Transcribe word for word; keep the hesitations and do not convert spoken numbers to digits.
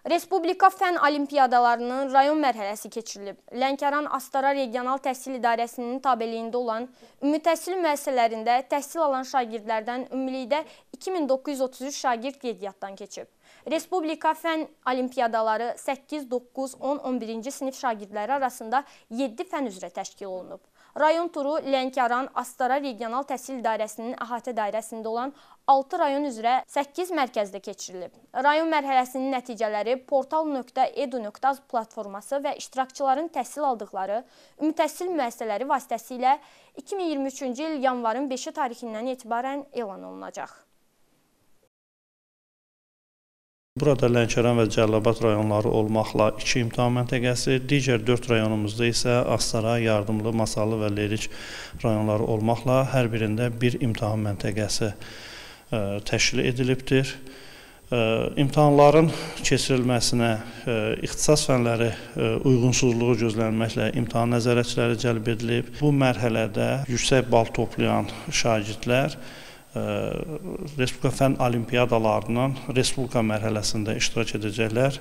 Respublika fən olimpiyadalarının rayon mərhələsi keçirilib. Lənkəran Astara Regional Təhsil İdarəsinin tabeliyində olan ümumi təhsil müəssisələrində təhsil alan şagirdlərdən ümumilikdə iki min doqquz yüz otuz üç şagird qeydiyyatdan keçib. Respublika fən olimpiyadaları səkkiz, doqquz, on, on birinci sinif şagirdləri arasında yeddi fən üzrə təşkil olunub. Rayon turu Lənkəran Astara Regional Təhsil İdarəsinin əhatə dairəsində olan altı rayon üzrə səkkiz mərkəzdə keçirilib. Rayon mərhələsinin nəticələri portal nöqtə edu nöqtə az platforması və iştirakçıların təhsil aldıqları ümumi təhsil müəssisələri vasitəsilə iki min iyirmi üçüncü il yanvarın beşi tarixindən etibarən elan olunacaq. Burada Lənkəran və Cəlilabad rayonları olmaqla iki imtahan məntəqəsi, digər dörd rayonumuzda isə Astara, Yardımlı, Masallı və Lerik rayonları olmaqla hər birində bir imtahan məntəqəsi təşkil edilibdir. İmtahanların keçirilməsinə ixtisas fənləri uyğunsuzluğu gözlənməklə imtahan nəzarətçiləri cəlb edilib. Bu mərhələdə yüksək bal toplayan şagirdlər Respublika fən olimpiyadalarının Respublika mərhələsində iştirak edəcəklər.